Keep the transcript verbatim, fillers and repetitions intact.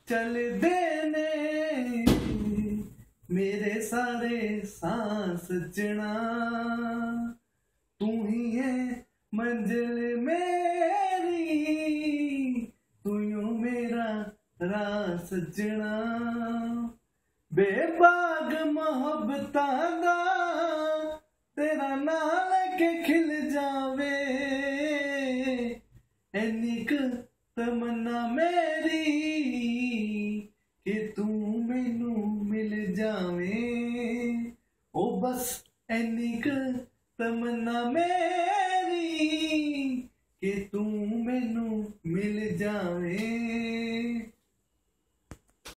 चलदे ने मेरे सारे सांस सजना, तू ही है मंजिल मेरी, तू यूं मेरा राह सजना। बेबाग मोहब्बतां दा तेरा नाम लेके खिल जावे, ऐनी क तमन्ना मेरी कि तू मैनू मिल जावे। ओ बस ऐनी क तमन्ना मेरी कि तू मैनू मिल जावे।